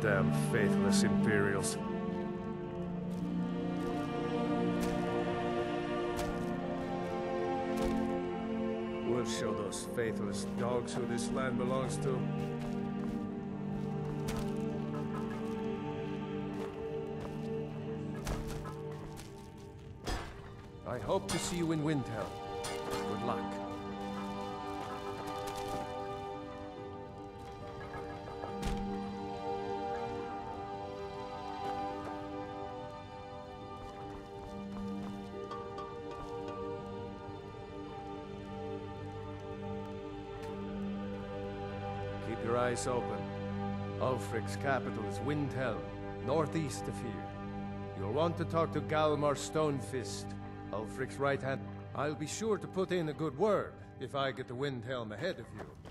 Damn faithless Imperials. We'll show those faithless dogs who this land belongs to. I hope to see you in Windhelm. Good luck. Keep your eyes open. Ulfric's capital is Windhelm, northeast of here. You'll want to talk to Galmar Stonefist, Ulfric's right hand. I'll be sure to put in a good word if I get to Windhelm ahead of you.